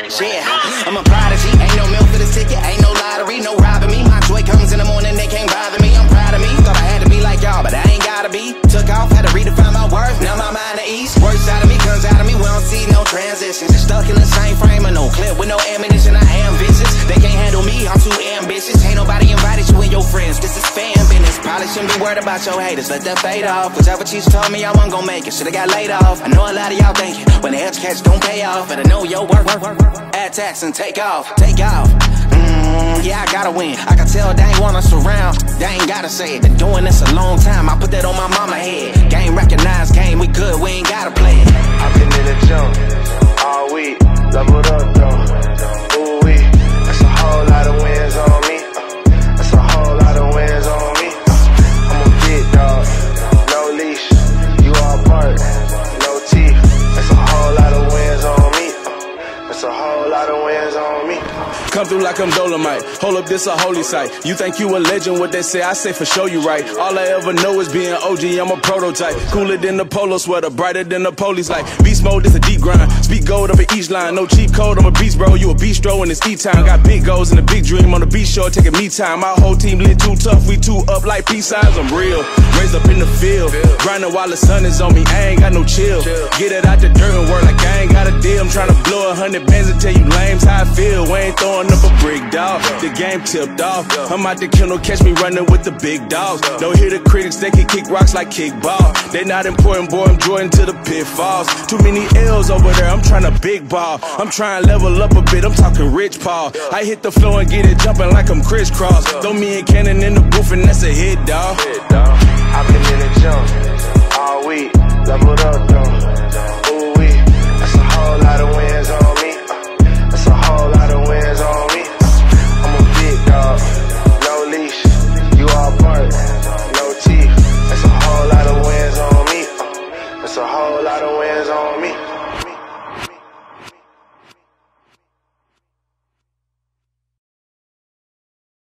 Yeah, I'm a prodigy. Ain't no milk for this ticket, ain't no lottery, no robbing me. My joy comes in the morning, they can't bother me. I'm proud of me. Thought I had to be like y'all, but I ain't gotta be. Took off, had to redefine my worth. Now my mind at ease. Works out of me, comes out of me. We don't see no transitions. Stuck in the same frame of no clip with no ammunition. I am vicious. They can't handle me, I'm too ambitious. Ain't nobody invited you and your friends. This is fan business. Probably shouldn't be worried about your haters. Let that fade off. Whichever cheese told me I wasn't gon' make it. Should've got laid off. I know a lot of y'all thinking when the edge catch don't pay off. Better know your worth. Add tax and take off. Take off. Yeah, I gotta win. I can tell they ain't want us around. They ain't gotta say it. Been doing this a long time. I put that on my mama head. Game recognized, game we good. We ain't gotta play it. I've been in the gym all week. Leveled up though. Ooh wee. That's a whole lot of wins on me. That's a whole lot of wins on me. I'm a big dog. No leash. You all bark. No teeth. That's a whole lot of wins on me. That's a whole lot of wins on me. Come through like I'm Dolomite. Hold up, this a holy site. You think you a legend, what they say, I say for sure you right. All I ever know is being OG, I'm a prototype. Cooler than the polo sweater, brighter than the police light. Beast mode, this a deep grind. Speak gold over each line, no cheap code, I'm a beast bro. You a bistro and it's E-time. Got big goals and a big dream on the beach shore, taking me time. My whole team lit too tough, we too up like peace signs. I'm real, raised up in the field. Grinding while the sun is on me, I ain't got no chill. Get it out the dirt and work like I ain't got a deal. I'm trying to blow 100 bands and tell you lames how I feel. We ain't throwing up a brick, dog. The game tipped off. I'm out the kennel, catch me running with the big dogs. Don't hear the critics, they can kick rocks like kickball. They not important, boy, I'm Jordan to the pitfalls. Too many L's over there, I'm trying to big ball. I'm trying to level up a bit, I'm talking Rich Paul. I hit the floor and get it jumping like I'm crisscross. Throw me and Cannon in the booth and that's a hit, dog. I've been in the gym all week. Leveled up though.